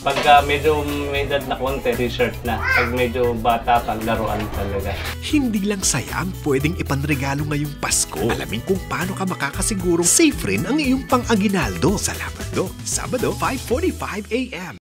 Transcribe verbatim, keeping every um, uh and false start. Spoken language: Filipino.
Pagka medyo may edad na konti, t-shirt na. Pag medyo bata pa, laruan talaga. Hindi lang saya ang pwedeng ipanregalo ngayong Pasko. Alamin kung paano ka makakasigurong safe rin ang iyong pang-aginaldo sa Sabado, Sabado, five forty-five a m